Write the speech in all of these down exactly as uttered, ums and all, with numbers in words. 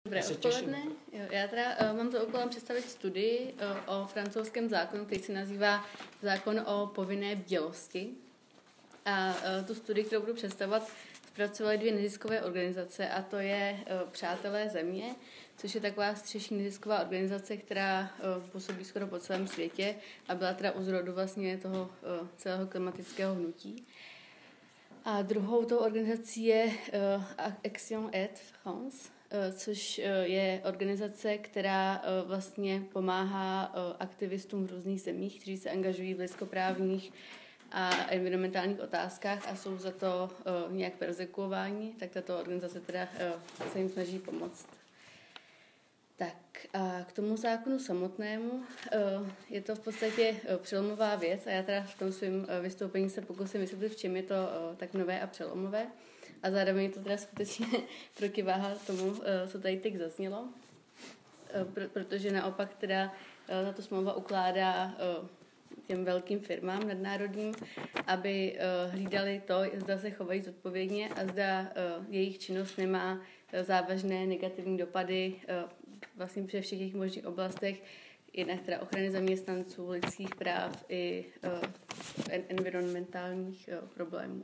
Dobré odpoledne. Já teda uh, mám za úkolem představit studii uh, o francouzském zákonu, který se nazývá zákon o povinné bdělosti. A uh, tu studii, kterou budu představovat, zpracovaly dvě neziskové organizace, a to je uh, Přátelé země, což je taková střešní nezisková organizace, která uh, působí skoro po celém světě a byla teda u zrodu vlastně toho uh, celého klimatického hnutí. A druhou tou organizací je uh, Action Aid France, což je organizace, která vlastně pomáhá aktivistům v různých zemích, kteří se angažují v lidskoprávních a environmentálních otázkách a jsou za to nějak perzekuováni, tak tato organizace teda se jim snaží pomoct. Tak a k tomu zákonu samotnému je to v podstatě přelomová věc a já teda v tom svém vystoupení se pokusím vysvětlit, v čem je to tak nové a přelomové. A zároveň to teda skutečně protiváha tomu, co tady teď zaznělo, protože naopak teda tato smlouva ukládá těm velkým firmám nadnárodním, aby hlídali to, zda se chovají zodpovědně a zda jejich činnost nemá závažné negativní dopady vlastně ve všech těch možných oblastech, jednak teda ochrany zaměstnanců, lidských práv i environmentálních problémů.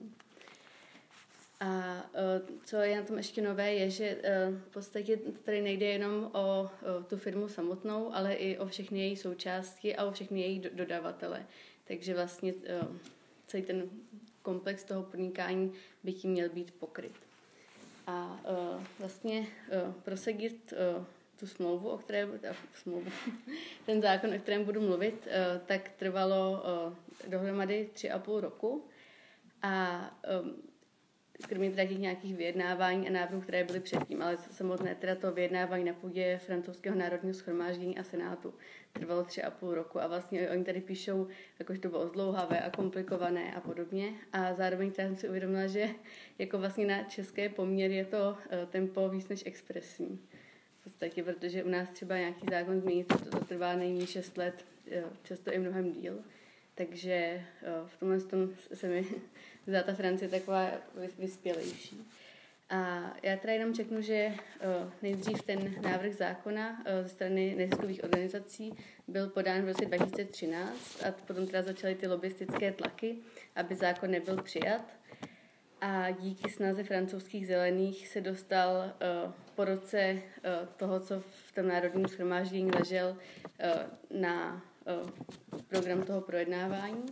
A co je na tom ještě nové, je, že v podstatě tady nejde jenom o tu firmu samotnou, ale i o všechny její součástky a o všechny její dodavatele. Takže vlastně celý ten komplex toho podnikání by tím měl být pokryt. A vlastně prosadit tu smlouvu, o které, smlouvu, ten zákon, o kterém budu mluvit, tak trvalo dohromady tři a půl roku. A kromě teda těch nějakých vyjednávání a návrhů, které byly předtím, ale samotné teda to vyjednávání na půdě francouzského národního shromáždění a senátu trvalo tři a půl roku a vlastně oni tady píšou, jakož to bylo zdlouhavé a komplikované a podobně a zároveň teda jsem si uvědomila, že jako vlastně na české poměry je to tempo víc než expresní. V podstatě, protože u nás třeba nějaký zákon změnit, to, to trvá nejméně šest let, často i mnohem díl. Takže v tomhle tom se mi zdá ta Francie taková vyspělejší. A já teda jenom řeknu, že nejdřív ten návrh zákona ze strany neziskových organizací byl podán v roce dva tisíce třináct a potom teda začaly ty lobbystické tlaky, aby zákon nebyl přijat. A díky snaze francouzských zelených se dostal po roce toho, co v tom národním shromáždění ležel na program toho projednávání.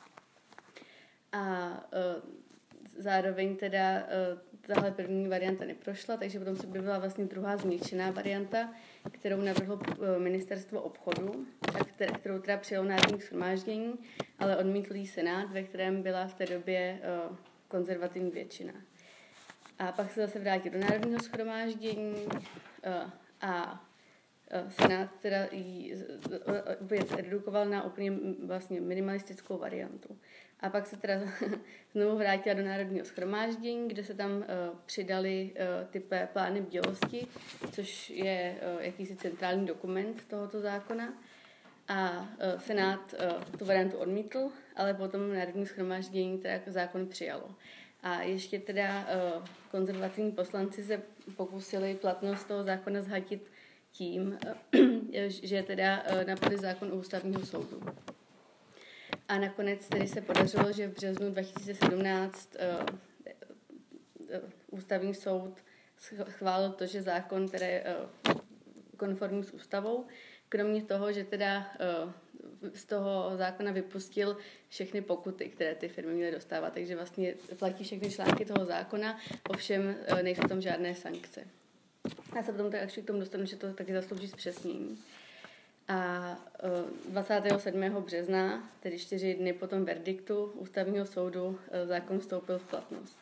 A zároveň teda tahle první varianta neprošla, takže potom se objevila vlastně druhá změkčená varianta, kterou navrhlo ministerstvo obchodu, kterou teda přijalo národní shromáždění, ale odmítl jí senát, ve kterém byla v té době konzervativní většina. A pak se zase vrátil do národního shromáždění a senát teda ji redukoval na úplně vlastně minimalistickou variantu. A pak se teda znovu vrátila do národního shromáždění, kde se tam uh, přidali uh, ty plány bdělosti, což je uh, jakýsi centrální dokument tohoto zákona. A uh, senát uh, tu variantu odmítl, ale potom národní shromáždění teda zákon přijalo. A ještě teda uh, konzervativní poslanci se pokusili platnost toho zákona zhatit tím, že teda napadli zákon o ústavního soudu. A nakonec tedy se podařilo, že v březnu dva tisíce sedmnáct uh, uh, ústavní soud schválil to, že zákon tedy uh, konformní s ústavou, kromě toho, že teda uh, z toho zákona vypustil všechny pokuty, které ty firmy měly dostávat. Takže vlastně platí všechny články toho zákona, ovšem uh, nejsou tam žádné sankce. Já se potom tak k tomu dostanu, že to taky zaslouží zpřesnění. A dvacátého sedmého března, tedy čtyři dny po tom verdiktu ústavního soudu, zákon vstoupil v platnost.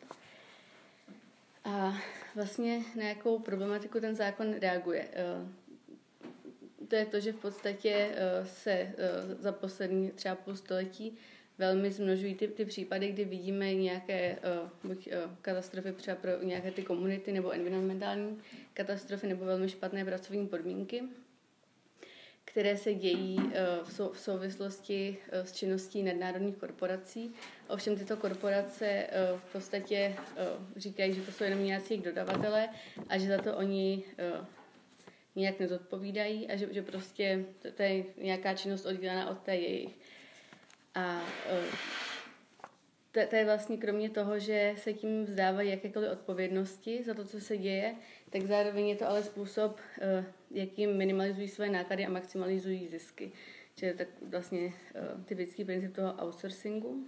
A vlastně na jakou problematiku ten zákon reaguje? To je to, že v podstatě se za poslední třeba půl století velmi zmnožují ty, ty případy, kdy vidíme nějaké uh, buď uh, katastrofy třeba pro nějaké ty komunity nebo environmentální katastrofy nebo velmi špatné pracovní podmínky, které se dějí uh, v, sou, v souvislosti uh, s činností nadnárodních korporací. Ovšem tyto korporace uh, v podstatě uh, říkají, že to jsou jenom nějací dodavatelé a že za to oni uh, nijak nezodpovídají a že, že prostě to, to je nějaká činnost oddělená od té jejich. A to, to je vlastně kromě toho, že se tím vzdávají jakékoliv odpovědnosti za to, co se děje, tak zároveň je to ale způsob, jakým minimalizují své náklady a maximalizují zisky. Čili tak vlastně typický princip toho outsourcingu.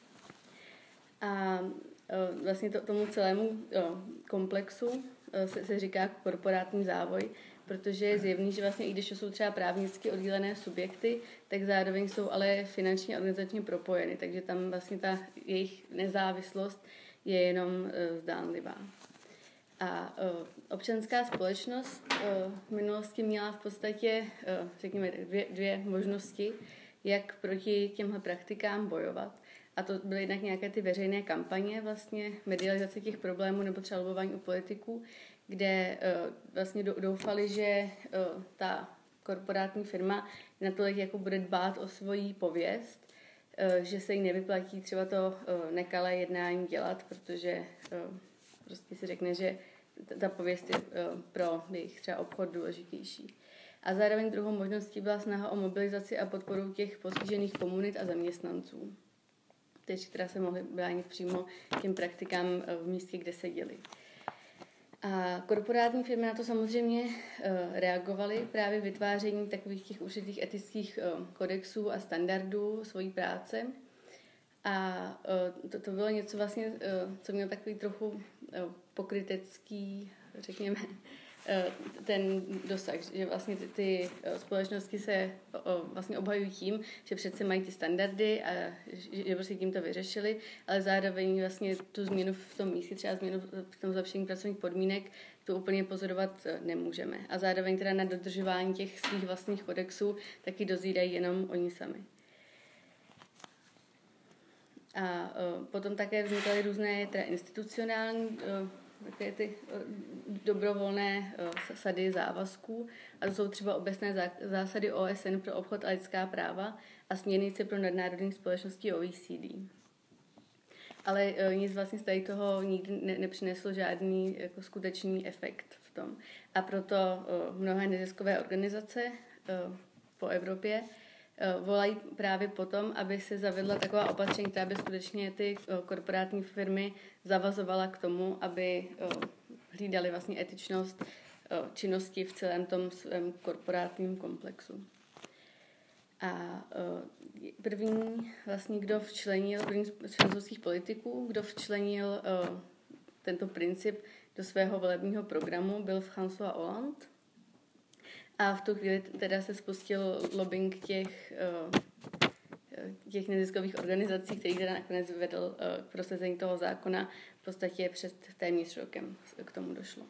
A vlastně to, tomu celému komplexu se, se říká korporátní závoj, protože je zjevný, že vlastně i když to jsou třeba právnicky oddělené subjekty, tak zároveň jsou ale finančně a organizačně propojeny, takže tam vlastně ta jejich nezávislost je jenom uh, zdánlivá. A uh, občanská společnost uh, v minulosti měla v podstatě, uh, řekněme, dvě, dvě možnosti, jak proti těmhle praktikám bojovat. A to byly jednak nějaké ty veřejné kampaně, vlastně medializace těch problémů nebo třeba lobování u politiků, kde uh, vlastně doufali, že uh, ta korporátní firma natolik jako bude dbát o svoji pověst, uh, že se jí nevyplatí třeba to uh, nekalé jednání dělat, protože uh, prostě si řekne, že t- ta pověst je uh, pro jejich třeba obchod důležitější. A zároveň druhou možností byla snaha o mobilizaci a podporu těch postižených komunit a zaměstnanců, kteří teda se mohli bránit přímo těm praktikám v místě, kde seděli. A korporátní firmy na to samozřejmě uh, reagovaly právě vytvářením takových těch určitých etických uh, kodexů a standardů svojí práce. A uh, to, to bylo něco vlastně, uh, co mělo takový trochu uh, pokrytecký, řekněme, ten dosah, že vlastně ty, ty společnosti se vlastně obhajují tím, že přece mají ty standardy a že, že prostě tím to vyřešili, ale zároveň vlastně tu změnu v tom místě, třeba změnu v tom zlepšení pracovních podmínek, to úplně pozorovat nemůžeme. A zároveň teda na dodržování těch svých vlastních kodexů taky dozírají jenom oni sami. A potom také vznikaly různé teda institucionální také ty dobrovolné sady závazků. A to jsou třeba obecné zásady O S N pro obchod a lidská práva a směrnice pro nadnárodní společnosti O E C D. Ale nic vlastně z tady toho nikdy ne, nepřineslo žádný jako skutečný efekt v tom. A proto mnohé neziskové organizace po Evropě volají právě potom, aby se zavedla taková opatření, která by skutečně ty korporátní firmy zavazovala k tomu, aby hlídali vlastně etičnost činnosti v celém tom svém korporátním komplexu. A první vlastně, kdo včlenil, první z francouzských politiků, kdo včlenil tento princip do svého volebního programu, byl François Hollande. A v tu chvíli teda se spustil lobbying těch, těch neziskových organizací, který teda nakonec vedl k prosazení toho zákona. V podstatě před téměř rokem k tomu došlo.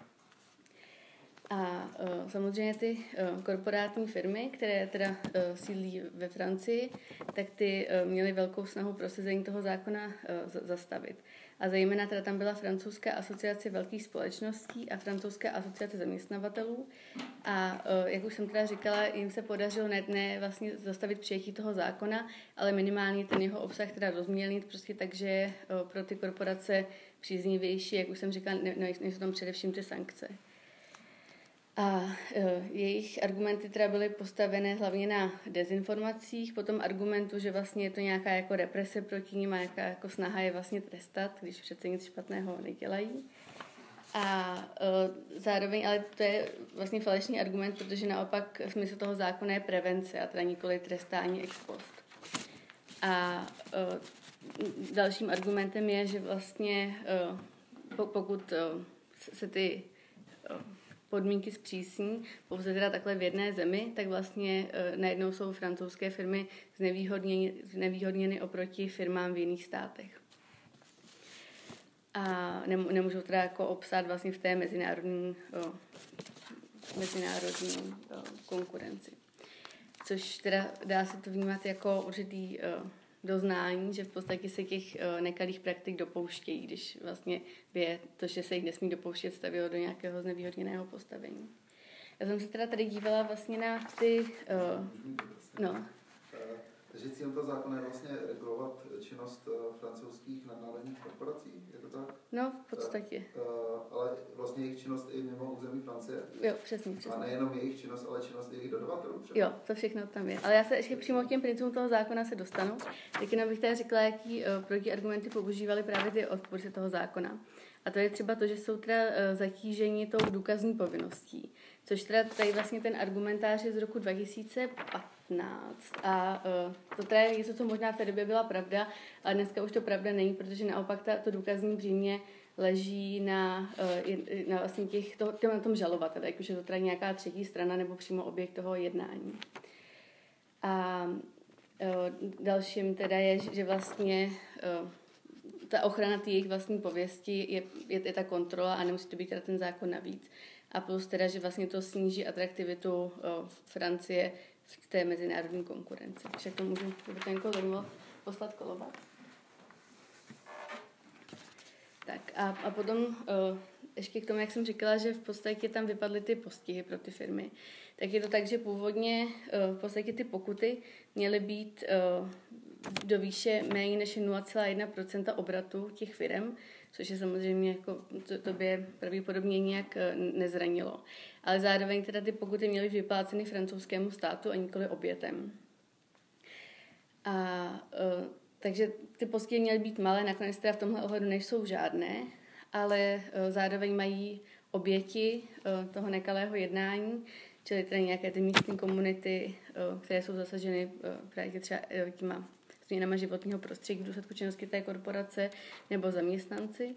A samozřejmě ty korporátní firmy, které teda sídlí ve Francii, tak ty měly velkou snahu prosazení toho zákona zastavit. A zejména teda tam byla francouzská asociace velkých společností a francouzská asociace zaměstnavatelů. A jak už jsem teda říkala, jim se podařilo ne, ne vlastně zastavit přijetí toho zákona, ale minimálně ten jeho obsah teda rozmělnit, prostě takže pro ty korporace příznivější, jak už jsem říkala, ne, nejsou tam především ty sankce. A e, jejich argumenty teda byly postavené hlavně na dezinformacích, potom argumentu, že vlastně je to nějaká jako represe proti nim a nějaká jako snaha je vlastně trestat, když přece nic špatného nedělají. A e, zároveň, ale to je vlastně falešný argument, protože naopak smysl toho zákona je prevence a teda nikoli trestání ex post. A e, dalším argumentem je, že vlastně e, pokud e, se ty e, podmínky zpřísní, pouze teda takhle v jedné zemi, tak vlastně e, najednou jsou francouzské firmy znevýhodněny, znevýhodněny oproti firmám v jiných státech. A nemůžou teda jako obstát vlastně v té mezinárodní, o, mezinárodní o, konkurenci. Což teda dá se to vnímat jako určitý o, doznání, že v podstatě se těch o, nekalých praktik dopouštějí, když vlastně by to, že se jich nesmí dopouštět, stavilo do nějakého znevýhodněného postavení. Já jsem se teda tady dívala vlastně na ty... O, no. Takže cílem toho zákona je vlastně regulovat činnost francouzských nadnárodních korporací, je to tak? No, v podstatě. Tak, ale vlastně jejich činnost i mimo území Francie? Jo, přesně, přesně. A nejenom jejich činnost, ale činnost jejich dodavatelů třeba? Jo, to všechno tam je. Ale já se ještě přímo k těm principům toho zákona se dostanu. Tak jenom bych tady řekla, jaký uh, protiargumenty používali právě ty odpůrci toho zákona. A to je třeba to, že jsou teda uh, zatíženi tou důkazní povinností. Což teda tady vlastně ten argumentář je z roku dva tisíce patnáct. A uh, to teda je něco, co možná v té době byla pravda, ale dneska už to pravda není, protože naopak ta, to důkazní břímě leží na, na vlastně těch, to, na tom žalovateli, jak už je to teda nějaká třetí strana nebo přímo objekt toho jednání. A dalším teda je, že vlastně ta ochrana té jejich vlastní pověsti je, je, je ta kontrola a nemusí to být teda ten zákon navíc. A plus teda, že vlastně to sníží atraktivitu Francie v té mezinárodní konkurenci. Takže to můžu, kdyby to někoho zajímalo, poslat kolovat. Tak a, a potom uh, ještě k tomu, jak jsem říkala, že v podstatě tam vypadly ty postihy pro ty firmy, tak je to tak, že původně uh, v podstatě ty pokuty měly být uh, do výše méně než nula celá jedna procenta obratu těch firm, což je samozřejmě jako to, to by pravděpodobně nějak uh, nezranilo. Ale zároveň teda ty pokuty měly být vypláceny francouzskému státu a nikoli obětem. A uh, takže ty postihy měly být malé, nakonec teda v tomhle ohledu nejsou žádné, ale zároveň mají oběti toho nekalého jednání, čili tedy nějaké ty místní komunity, které jsou zasaženy právě třeba těma změnama životního prostředí v důsledku činnosti té korporace nebo zaměstnanci,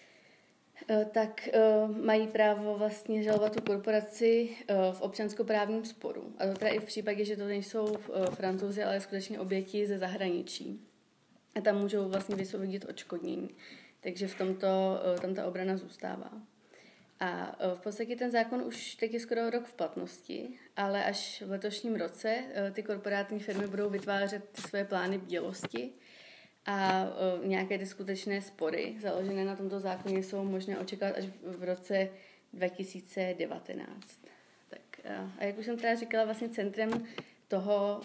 tak mají právo vlastně žalovat tu korporaci v občanskoprávním sporu. A to teda i v případě, že to nejsou Francouzi, ale skutečně oběti ze zahraničí. A tam můžou vlastně vysoudit odškodnění. Takže v tomto tam ta obrana zůstává. A v podstatě ten zákon už teď je skoro rok v platnosti, ale až v letošním roce ty korporátní firmy budou vytvářet své plány bdělosti a nějaké ty skutečné spory založené na tomto zákoně jsou možné očekávat až v roce dva tisíce devatenáct. Tak a jak už jsem teda říkala, vlastně centrem toho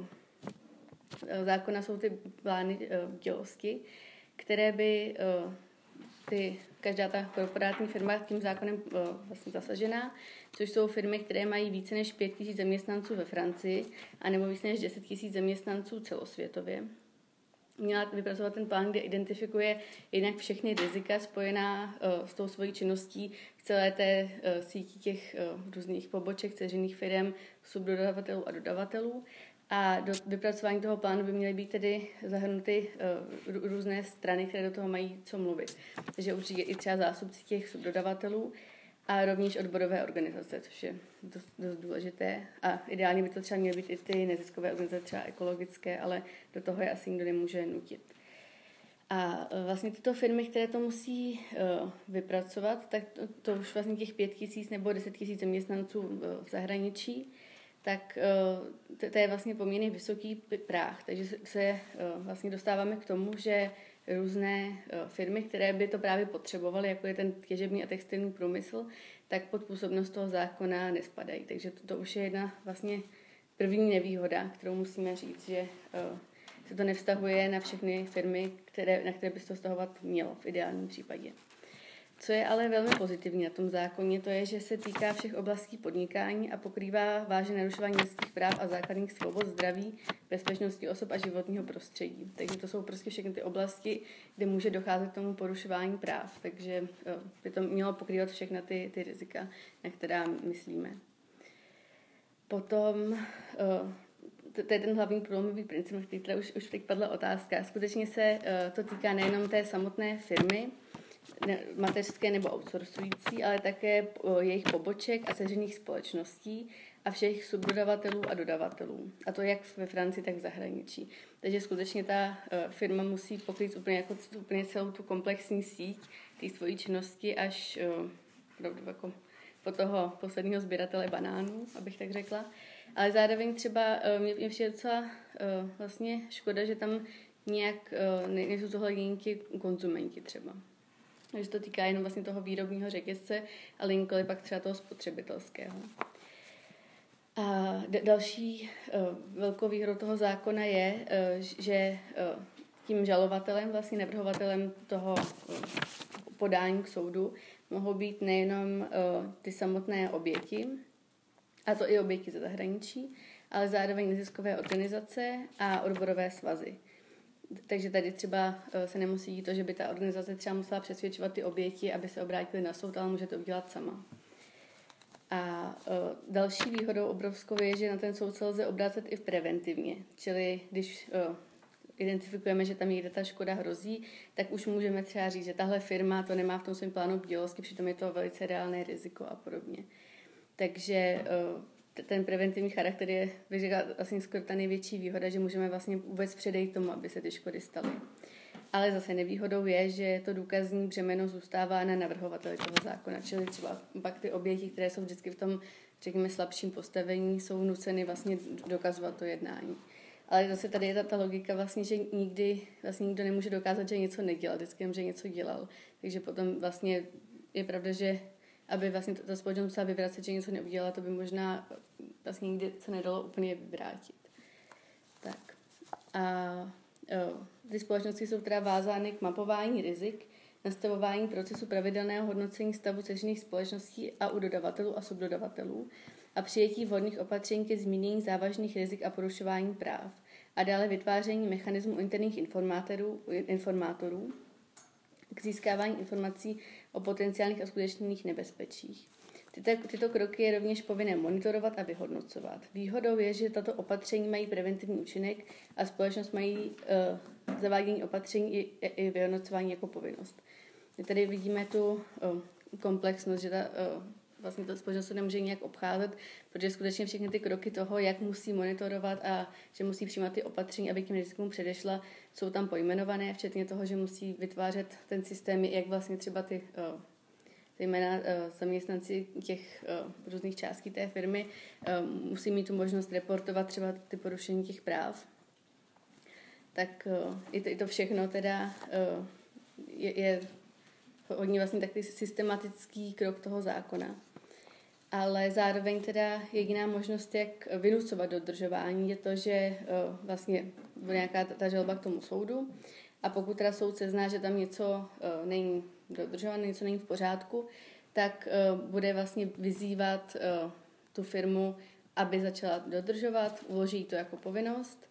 zákona jsou ty plány bdělosti, které by ty, každá ta korporátní firma tím zákonem vlastně zasažená, což jsou firmy, které mají více než pět tisíc zaměstnanců ve Francii a nebo více než deset tisíc zaměstnanců celosvětově. Měla vypracovat ten plán, kde identifikuje jednak všechny rizika spojená s tou svojí činností v celé té síti těch různých poboček, dceřiných firm, subdodavatelů a dodavatelů. A do vypracování toho plánu by měly být tedy zahrnuty uh, různé strany, které do toho mají co mluvit. Takže určitě i třeba zástupci těch subdodavatelů a rovněž odborové organizace, což je dost, dost důležité. A ideálně by to třeba měly být i ty neziskové organizace, třeba ekologické, ale do toho je asi nikdo nemůže nutit. A vlastně tyto firmy, které to musí uh, vypracovat, tak to, to už vlastně těch pět tisíc nebo deset tisíc zaměstnanců v zahraničí, tak to, to je vlastně poměrně vysoký práh. Takže se vlastně dostáváme k tomu, že různé firmy, které by to právě potřebovaly, jako je ten těžební a textilní průmysl, tak pod působnost toho zákona nespadají. Takže to, to už je jedna vlastně první nevýhoda, kterou musíme říct, že se to nevztahuje na všechny firmy, které, na které by se to vztahovat mělo v ideálním případě. Co je ale velmi pozitivní na tom zákoně, to je, že se týká všech oblastí podnikání a pokrývá vážné narušování lidských práv a základních svobod, zdraví, bezpečnosti osob a životního prostředí. Takže to jsou prostě všechny ty oblasti, kde může docházet k tomu porušování práv. Takže by to mělo pokrývat všechna ty, ty rizika, na která myslíme. Potom to je ten hlavní průlomový princip, na který už, už teď padla otázka. Skutečně se to týká nejenom té samotné firmy, mateřské nebo outsourcující, ale také jejich poboček a dceřiných společností a všech subdodavatelů a dodavatelů. A to jak ve Francii, tak v zahraničí. Takže skutečně ta firma musí pokrýt úplně, jako, úplně celou tu komplexní síť té svojí činnosti až jako po toho posledního sběratele banánů, abych tak řekla. Ale zároveň třeba mě, mě přijde docela vlastně škoda, že tam nějak nejsou zohledněni ti konzumenti třeba. Takže to týká jenom vlastně toho výrobního řetězce, ale nikoli pak třeba toho spotřebitelského. A d- další uh, velkou výhodou toho zákona je, uh, že uh, tím žalovatelem, vlastně navrhovatelem toho uh, podání k soudu mohou být nejenom uh, ty samotné oběti, a to i oběti ze zahraničí, ale zároveň neziskové organizace a odborové svazy. Takže tady třeba uh, se nemusí dít to, že by ta organizace třeba musela přesvědčovat ty oběti, aby se obrátili na soud, ale může to udělat sama. A uh, další výhodou obrovskou je, že na ten soud se lze obrátit i v preventivně. Čili když uh, identifikujeme, že tam někde ta škoda hrozí, tak už můžeme třeba říct, že tahle firma to nemá v tom svém plánu bdělosti, přitom je to velice reálné riziko a podobně. Takže uh, ten preventivní charakter je, bych řekla, vlastně skoro ta největší výhoda, že můžeme vlastně vůbec předejít tomu, aby se ty škody staly. Ale zase nevýhodou je, že to důkazní břemeno zůstává na navrhovateli toho zákona, čili třeba pak ty oběti, které jsou vždycky v tom, řekněme, slabším postavení, jsou nuceny vlastně dokazovat to jednání. Ale zase tady je ta, ta logika vlastně, že nikdy vlastně nikdo nemůže dokázat, že něco nedělal, vždycky jen, že něco dělal. Takže potom vlastně je pravda, že aby vlastně ta společnost musela vyvracet, že něco neudělala, to by možná vlastně nikdy se nedalo úplně vyvrátit. Tak. A jo, ty společnosti jsou teda vázány k mapování rizik, nastavování procesu pravidelného hodnocení stavu dceřiných společností a u dodavatelů a subdodavatelů a přijetí vhodných opatření ke zmínění závažných rizik a porušování práv a dále vytváření mechanismů interních informátorů, informátorů k získávání informací o potenciálních a skutečných nebezpečích. Tyto, tyto kroky je rovněž povinné monitorovat a vyhodnocovat. Výhodou je, že tato opatření mají preventivní účinek a společnost mají uh, zavádění opatření i, i vyhodnocování jako povinnost. My tady vidíme tu uh, komplexnost, že ta uh, vlastně ta společnost se nemůže nějak obcházet, protože skutečně všechny ty kroky toho, jak musí monitorovat a že musí přijímat ty opatření, aby těm rizikům předešla, jsou tam pojmenované, včetně toho, že musí vytvářet ten systém, jak vlastně třeba ty uh, zejména uh, zaměstnanci těch uh, různých částí té firmy uh, musí mít tu možnost reportovat třeba ty porušení těch práv. Tak uh, i, to, i to všechno teda uh, je, je hodně vlastně takový systematický krok toho zákona. Ale zároveň teda jediná možnost, jak vynucovat dodržování, je to, že uh, vlastně bude nějaká ta, ta žaloba k tomu soudu a pokud teda soud sezná, že tam něco uh, není dodržované, něco není v pořádku, tak uh, bude vlastně vyzývat uh, tu firmu, aby začala dodržovat, uloží to jako povinnost.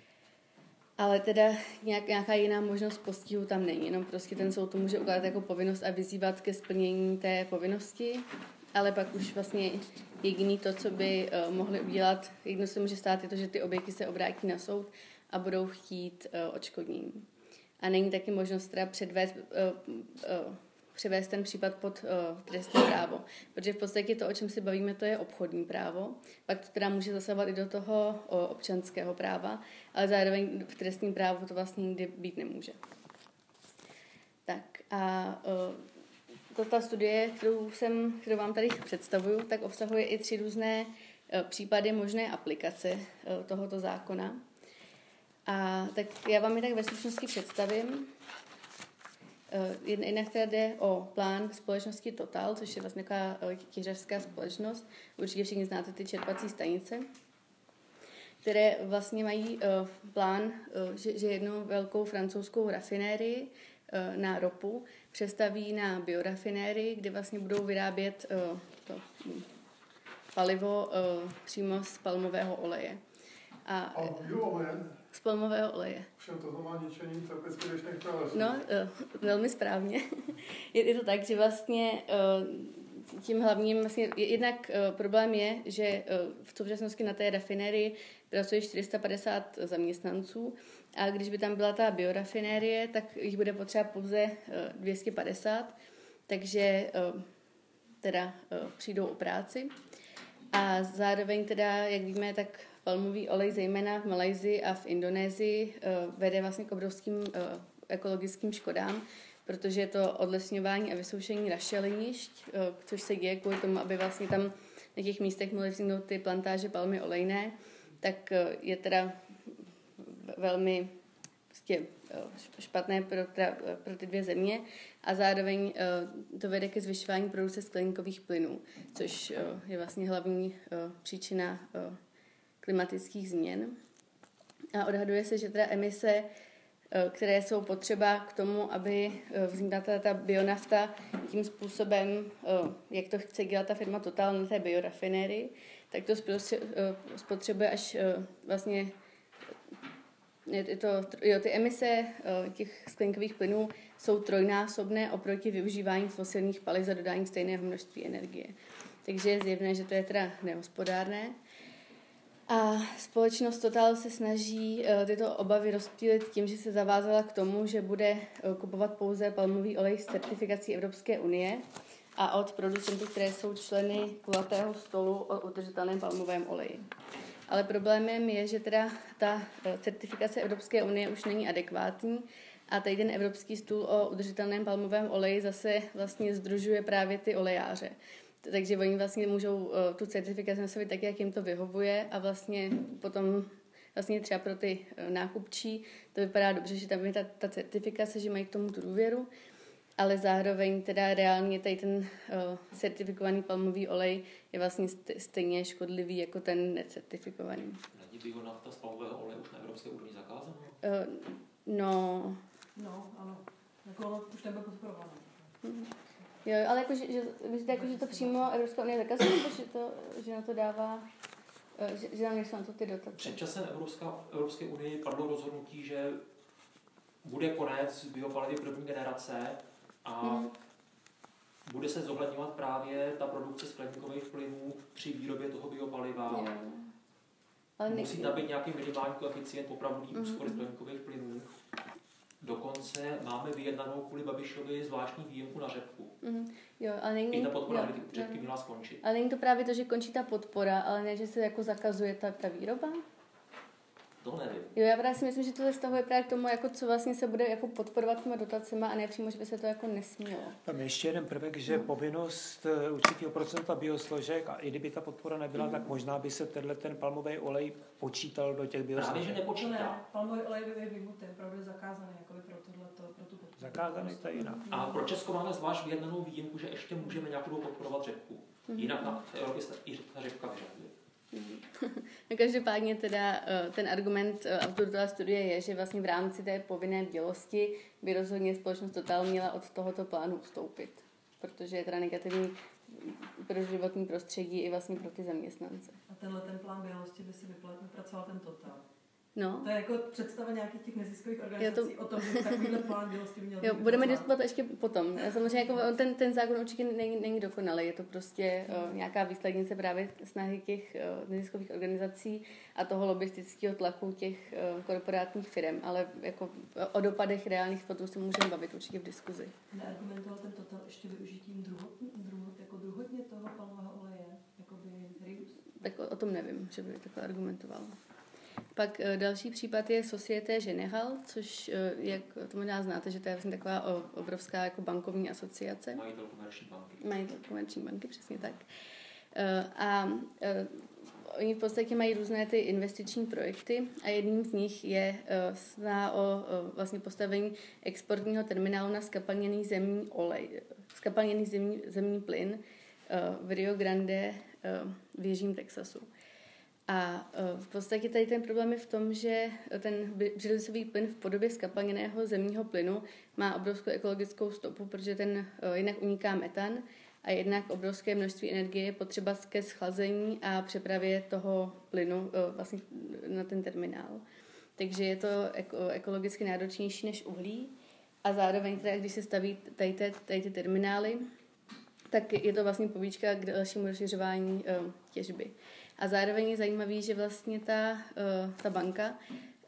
Ale teda nějak, nějaká jiná možnost postihu tam není, jenom prostě ten soud to může ukládat jako povinnost a vyzývat ke splnění té povinnosti, ale pak už vlastně jediný to, co by uh, mohli udělat, jedno se může stát, je to, že ty oběti se obrátí na soud a budou chtít uh, odškodnění. A není taky možnost teda předvést, uh, uh, převést ten případ pod uh, trestní právo. Protože v podstatě to, o čem si bavíme, to je obchodní právo. Pak to teda může zasahovat i do toho uh, občanského práva, ale zároveň v trestním právu to vlastně nikdy být nemůže. Tak a uh, to, ta studie, kterou, jsem, kterou vám tady představuju, tak obsahuje i tři různé uh, případy možné aplikace uh, tohoto zákona. A tak já vám je tak ve stručnosti představím. Jednak teda jde o plán společnosti Total, což je vlastně taková těžařská společnost. Určitě všichni znáte ty čerpací stanice, které vlastně mají plán, že, že jednu velkou francouzskou rafinérii na ropu přestaví na biorafinérii, kde vlastně budou vyrábět to palivo přímo z palmového oleje. A, A bioolej? Z palmového oleje. Všem to má ničení tropicky deštných pralesů. No, uh, velmi správně. je, je to tak, že vlastně uh, tím hlavním, vlastně jednak uh, problém je, že uh, v současnosti na té rafinérii pracuje čtyři sta padesát zaměstnanců a když by tam byla ta biorafinérie, tak jich bude potřeba pouze uh, dvě stě padesát, takže uh, teda uh, přijdou o práci. A zároveň teda, jak víme, tak palmový olej zejména v Malajsii a v Indonésii uh, vede vlastně k obrovským uh, ekologickým škodám, protože je to odlesňování a vysoušení rašelinišť, uh, což se děje kvůli tomu, aby vlastně tam na těch místech mohly vzniknout ty plantáže palmy olejné, tak uh, je teda velmi prostě špatné pro, tra, pro ty dvě země a zároveň to vede ke zvyšování produkce skleníkových plynů, což je vlastně hlavní příčina klimatických změn. A odhaduje se, že teda emise, které jsou potřeba k tomu, aby vznikla ta bionafta tím způsobem, jak to chce dělat ta firma Total na té biorafinérii, tak to spotřebuje až vlastně je to, jo, ty emise těch skleníkových plynů jsou trojnásobné oproti využívání fosilních paliv za dodání stejného množství energie. Takže je zjevné, že to je teda nehospodárné. A společnost Total se snaží tyto obavy rozptýlit tím, že se zavázala k tomu, že bude kupovat pouze palmový olej s certifikací Evropské unie a od producentů, které jsou členy kulatého stolu o udržitelném palmovém oleji. Ale problémem je, že teda ta certifikace Evropské unie už není adekvátní a tady ten Evropský stůl o udržitelném palmovém oleji zase vlastně sdružuje právě ty olejáře. Takže oni vlastně můžou tu certifikaci nastavit tak, jak jim to vyhovuje a vlastně potom vlastně třeba pro ty nákupčí to vypadá dobře, že tam je ta, ta certifikace, že mají k tomu tu důvěru, ale zároveň teda reálně tady ten uh, certifikovaný palmový olej je vlastně stejně škodlivý jako ten necertifikovaný. Není bionafta z palmového oleje už na Evropské úrovni zakázaná? Uh, no... No, ano. Jako ono už nebylo podporované. Hmm. Jo, ale jako, že, že, myslíte, jako, že to přímo Evropská unie zakazuje, nebo že, to, že na to dává, že, že nám nejsou na to ty dotace? Před časem Evropská, Evropské unii padlo rozhodnutí, že bude konec biopalivy první generace a hmm. bude se zohledňovat právě ta produkce skleníkových plynů při výrobě toho biopaliva. Jo. Ale musí tam být nějaký minimální koeficient opravdový úspory hmm. skleníkových plynů. Dokonce máme vyjednanou kvůli Babišovi zvláštní výjimku na řepku. Mm, jo, ale není, I ta podpora jo, by řepky měla skončit. Ale není to právě to, že končí ta podpora, ale ne, že se jako zakazuje ta, ta výroba? To nevím. Jo, já právě si myslím, že to se vztahuje právě k tomu, jako co vlastně se bude jako podporovat těma dotacema a ne přímo, že by se to jako nesmělo. Tam je ještě jeden prvek, že no. povinnost určitého procenta biosložek a i kdyby ta podpora nebyla, mm. tak možná by se tenhle ten palmový olej počítal do těch biosložek. Právě, že nepočítá. Ne, palmový olej by vymutý, opravdu zakázaný jako pro, tohleto, pro tu podporu. Zakázaný, to je jinak. A pro Česko máme zvlášť vyjednanou výjimku, že ještě můžeme nějakou podporovat řepku. Mm. Jinak na Evropě se i ta řepka vyžaduje. No každopádně teda ten argument autoritola studie je, že vlastně v rámci té povinné bdělosti by rozhodně společnost Total měla od tohoto plánu ustoupit, protože je teda negativní pro životní prostředí i vlastně pro ty zaměstnance. A tenhle ten plán bdělosti by si vypracoval ten Total. No. To je jako představa nějakých těch neziskových organizací to... o tom, že takovýhle plán bdělosti by měl být. Jo, budeme diskutovat ještě potom. Samozřejmě jako ten, ten zákon určitě není, není dokonalý. Je to prostě hmm. uh, nějaká výslednice právě snahy těch uh, neziskových organizací a toho lobistického tlaku těch uh, korporátních firm. Ale jako o dopadech reálných potom se můžeme bavit určitě v diskuzi. Neargumentoval ten Total ještě využitím druhotně, druhot, jako druhotně toho palmového oleje? Jakoby reuse? Tak o, o tom nevím, že by takhle argumentoval. Pak další případ je Société Générale, což, jak to možná znáte, že to je vlastně taková obrovská jako bankovní asociace. Majitel komerční banky. Majitel komerční banky, přesně tak. A oni v podstatě mají různé ty investiční projekty a jedním z nich je snaha o vlastně postavení exportního terminálu na skapalněný zemní olej, skapalněný zemní, zemní plyn v Rio Grande v jižním Texasu. A v podstatě tady ten problém je v tom, že ten břidlicový plyn v podobě skapalněného zemního plynu má obrovskou ekologickou stopu, protože ten jinak uniká metan a jednak obrovské množství energie je potřeba ke schlazení a přepravě toho plynu vlastně na ten terminál. Takže je to ekologicky náročnější než uhlí a zároveň teda, když se staví tady, tady, tady ty terminály, tak je to vlastně pobídka k dalšímu rozšiřování těžby. A zároveň je zajímavý, že vlastně ta, uh, ta banka,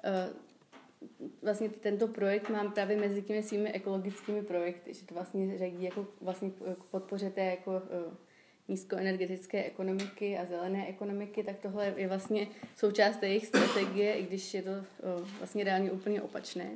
uh, vlastně tento projekt mám právě mezi těmi svými ekologickými projekty, že to vlastně řadí jako vlastně k podpoře té jako uh, nízkoenergetické ekonomiky a zelené ekonomiky, tak tohle je vlastně součást jejich strategie, i když je to uh, vlastně reálně úplně opačné.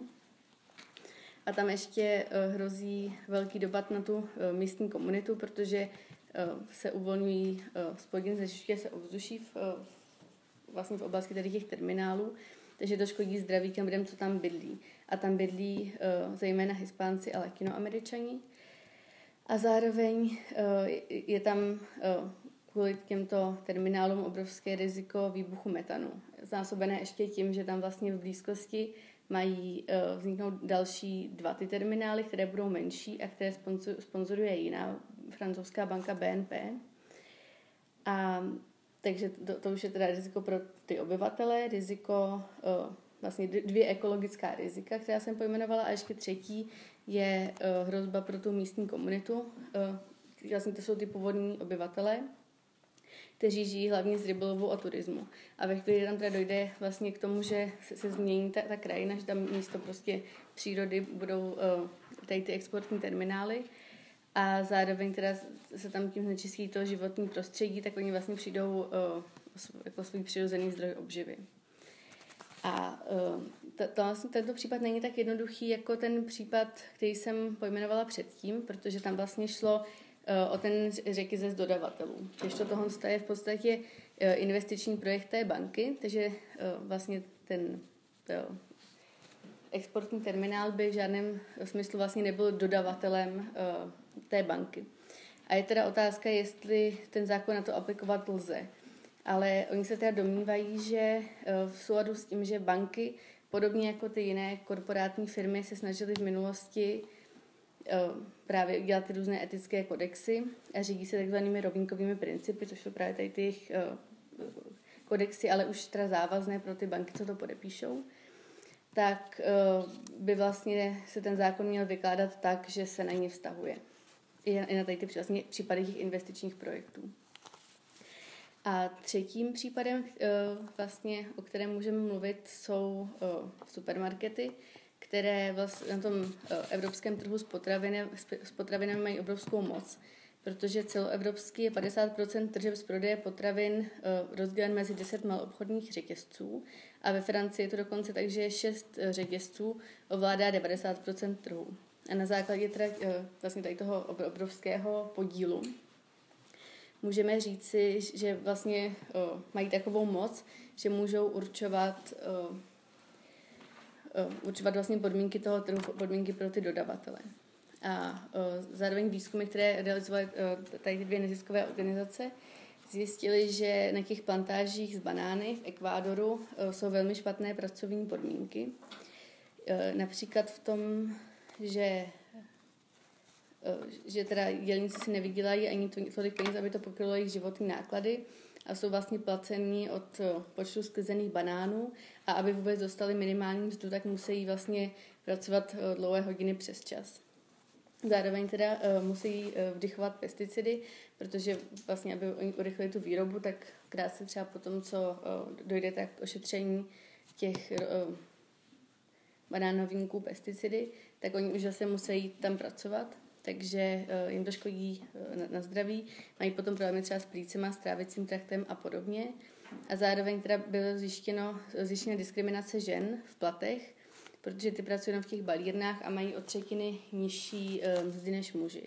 A tam ještě uh, hrozí velký dopad na tu uh, místní komunitu, protože se uvolňují spodiny, znečišťuje se ovzduší v, vlastně v oblasti tady těch terminálů. takže to škodí zdraví těm lidem, co tam bydlí. A tam bydlí uh, zejména Hispánci a Latinoameričani. A zároveň uh, je tam uh, kvůli těmto terminálům obrovské riziko výbuchu metanu. Znásobené ještě tím, že tam vlastně v blízkosti mají uh, vzniknout další dva ty terminály, které budou menší a které sponzoruje jiná francouzská banka B N P. A takže to, to už je teda riziko pro ty obyvatele, riziko, uh, vlastně dvě ekologická rizika, která jsem pojmenovala, a ještě třetí je uh, hrozba pro tu místní komunitu. Uh, vlastně to jsou ty původní obyvatele, kteří žijí hlavně z rybolovu a turismu. A ve chvíli tam teda dojde vlastně k tomu, že se, se změní ta, ta krajina, že tam místo prostě přírody budou uh, tady ty exportní terminály a zároveň teda se tam tím znečistí to životní prostředí, tak oni vlastně přijdou uh, jako svůj přirozený zdroj obživy. A uh, to, to vlastně tento případ není tak jednoduchý jako ten případ, který jsem pojmenovala předtím, protože tam vlastně šlo o ten řetězec dodavatelů. Když to tohle je v podstatě investiční projekt té banky, takže vlastně ten exportní terminál by v žádném smyslu vlastně nebyl dodavatelem té banky. A je teda otázka, jestli ten zákon na to aplikovat lze. Ale oni se teda domnívají, že v souladu s tím, že banky, podobně jako ty jiné korporátní firmy, se snažily v minulosti právě udělat ty různé etické kodexy a řídí se takzvanými rovinkovými principy, což jsou právě tady ty jejich kodexy, ale už teda závazné pro ty banky, co to podepíšou, tak by vlastně se ten zákon měl vykládat tak, že se na ně vztahuje. I na tady ty vlastně případy těch investičních projektů. A třetím případem, vlastně, o kterém můžeme mluvit, jsou supermarkety, které vlastně na tom evropském trhu s potravinami, s potravinami mají obrovskou moc, protože celoevropský je padesát procent tržeb z prodeje potravin rozdělen mezi deset maloobchodních řetězců a ve Francii je to dokonce tak, že šest řetězců ovládá devadesát procent trhu. A na základě teda, vlastně tady toho obrovského podílu můžeme říci, že vlastně mají takovou moc, že můžou určovat určovat vlastně podmínky toho trhu, podmínky pro ty dodavatele. A uh, zároveň výzkumy, které realizovaly uh, tady ty dvě neziskové organizace, zjistili, že na těch plantážích z banány v Ekvádoru uh, jsou velmi špatné pracovní podmínky. Uh, například v tom, že, uh, že teda dělníci si nevydělají ani tolik peněz, aby to pokrylo jejich životní náklady, a jsou vlastně placení od počtu sklizených banánů a aby vůbec dostali minimální mzdu, tak musí vlastně pracovat dlouhé hodiny přes čas. Zároveň teda uh, musí uh, vdychovat pesticidy, protože vlastně, aby oni urychlili tu výrobu, tak krátce třeba po tom, co uh, dojde tak k ošetření těch uh, banánovinků pesticidy, tak oni už zase musí tam pracovat. Takže uh, jim to škodí uh, na, na zdraví, mají potom problémy třeba s plícema, s trávicím traktem a podobně. A zároveň teda bylo zjištěno, zjištěna diskriminace žen v platech, protože ty pracují v těch balírnách a mají o třetiny nižší uh, mzdy než muži.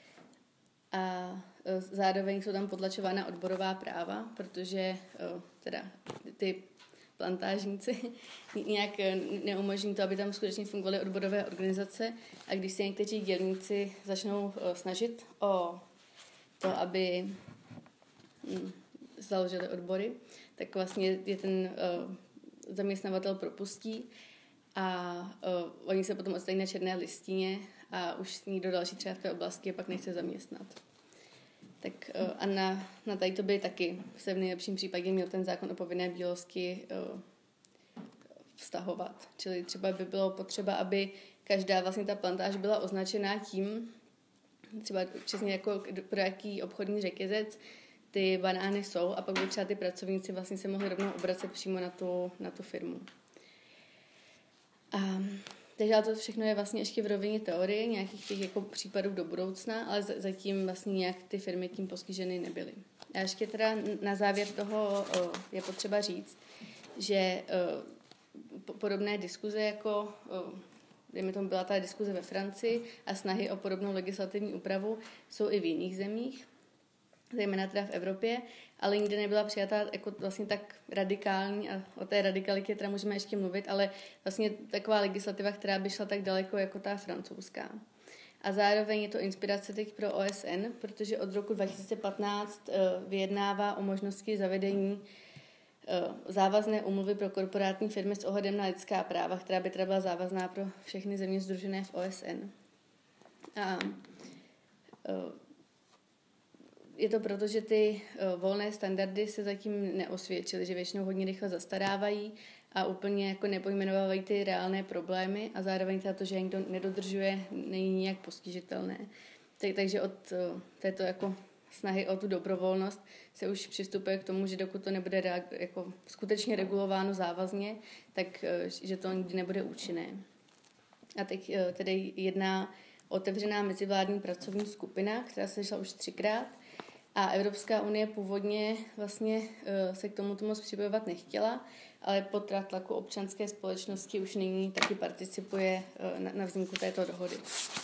A uh, zároveň jsou tam potlačována odborová práva, protože uh, teda ty plantážníci nějak neumožní to, aby tam skutečně fungovaly odborové organizace, a když se někteří dělníci začnou snažit o to, aby založili odbory, tak vlastně je ten zaměstnavatel propustí a oni se potom odstaví na černé listině a už nikdo další třeba v té oblasti pak nechce zaměstnat. Tak a na, na tady to by taky se v nejlepším případě měl ten zákon o povinné bdělosti uh, vztahovat. Čili třeba by bylo potřeba, aby každá vlastně ta plantáž byla označená tím, třeba přesně jako pro jaký obchodní řetězec ty banány jsou, a pak by třeba ty pracovníci vlastně se mohli rovnou obracet přímo na tu, na tu firmu. A takže to všechno je vlastně ještě v rovině teorie, nějakých těch jako případů do budoucna, ale zatím vlastně nějak ty firmy tím postiženy nebyly. A ještě teda na závěr toho je potřeba říct, že podobné diskuze, jako dejme tomu byla ta diskuze ve Francii a snahy o podobnou legislativní úpravu, jsou i v jiných zemích. zejména teda v Evropě, ale nikdy nebyla přijatá jako vlastně tak radikální, a o té radikalitě teda můžeme ještě mluvit, ale vlastně taková legislativa, která by šla tak daleko jako ta francouzská. A zároveň je to inspirace teď pro O S N, protože od roku dva tisíce patnáct vyjednává o možnosti zavedení závazné úmluvy pro korporátní firmy s ohledem na lidská práva, která by teda byla závazná pro všechny země sdružené v O S N. A je to proto, že ty volné standardy se zatím neosvědčily, že většinou hodně rychle zastarávají a úplně jako nepojmenovávají ty reálné problémy a zároveň to, že někdo nedodržuje, není nijak postižitelné. Tak, takže od této jako snahy o tu dobrovolnost se už přistupuje k tomu, že dokud to nebude reag- jako skutečně regulováno závazně, tak že to nikdy nebude účinné. A teď tedy jedná otevřená mezivládní pracovní skupina, která se šla už třikrát a Evropská unie původně vlastně se k tomuto moc připojovat nechtěla, ale pod tlaku občanské společnosti už nyní taky participuje na, na vzniku této dohody.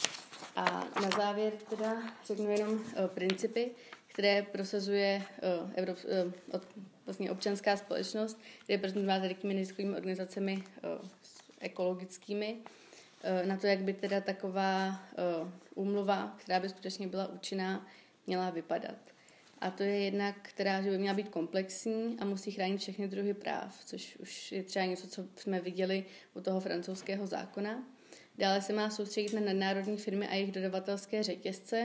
A na závěr teda řeknu jenom uh, principy, které prosazuje uh, Evrop, uh, od, vlastně občanská společnost, kde je prezentována takými neziskovými organizacemi uh, ekologickými, uh, na to, jak by teda taková uh, úmluva, která by skutečně byla účinná, měla vypadat. A to je jedna, která že by měla být komplexní a musí chránit všechny druhy práv, což už je třeba něco, co jsme viděli u toho francouzského zákona. Dále se má soustředit na nadnárodní firmy a jejich dodavatelské řetězce,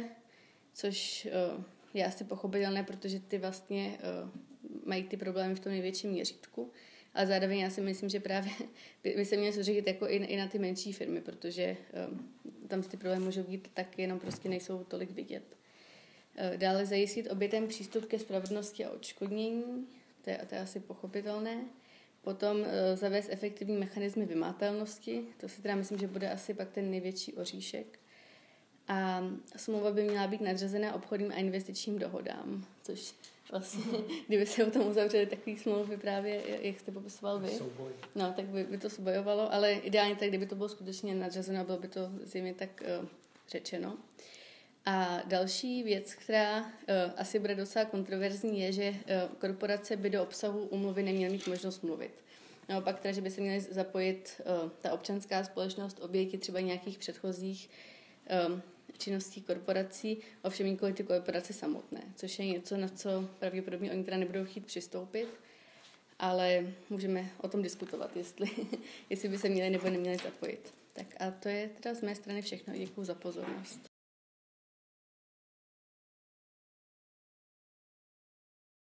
což uh, je asi pochopitelné, protože ty vlastně uh, mají ty problémy v tom největším měřítku. Ale zároveň já si myslím, že právě by se měli soustředit jako i, i na ty menší firmy, protože um, tam ty problémy můžou být tak, jenom prostě nejsou tolik vidět. Uh, dále zajistit obětem přístup ke spravedlnosti a odškodnění, to je, to je asi pochopitelné. Potom uh, zavést efektivní mechanismy vymahatelnosti, to si teda myslím, že bude asi pak ten největší oříšek. A smlouva by měla být nadřazená obchodním a investičním dohodám, což vlastně, kdyby se o tom uzavřeli takový smlouvy právě, jak jste popisoval vy, no, tak by, by to sobojovalo, ale ideálně tak, kdyby to bylo skutečně nadřazeno, bylo by to zřejmě tak uh, řečeno. A další věc, která uh, asi bude docela kontroverzní, je, že uh, korporace by do obsahu úmluvy neměly mít možnost mluvit. Naopak teda, že by se měly zapojit uh, ta občanská společnost, oběti třeba nějakých předchozích um, činností korporací, ovšem nikoli ty korporace samotné, což je něco, na co pravděpodobně oni teda nebudou chtít přistoupit, ale můžeme o tom diskutovat, jestli, jestli by se měli nebo neměli zapojit. Tak a to je teda z mé strany všechno. Děkuju za pozornost.